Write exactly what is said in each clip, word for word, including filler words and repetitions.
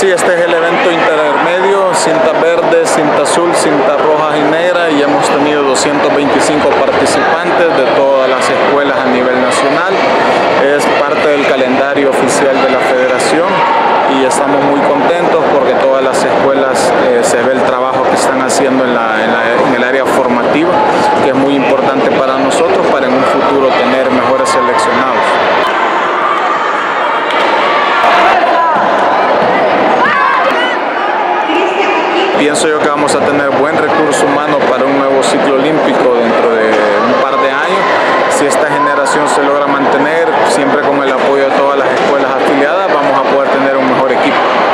sí, este es el evento intermedio, cinta verde, cinta azul, cinta roja y negra, y hemos tenido doscientos veinticinco participantes de todas las escuelas a nivel nacional. Es parte del calendario oficial de la federación y estamos muy contentos porque todas las escuelas eh, se ve el trabajo que están haciendo en, la, en, la, en el área formativa, que es muy importante para nosotros para en un futuro tener mejores seleccionados. Pienso yo que vamos a tener buen recurso humano para un nuevo ciclo olímpico dentro de un par de años. Si esta generación se logra mantener, siempre con el apoyo de todas las escuelas afiliadas, vamos a poder tener un mejor equipo.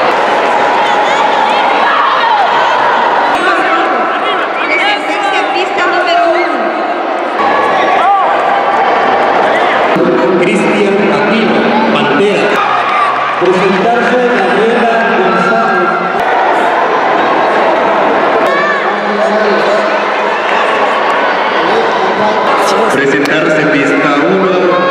Cristian Aquino, bandera. Presentarse Gabriela González. Presentarse pista uno.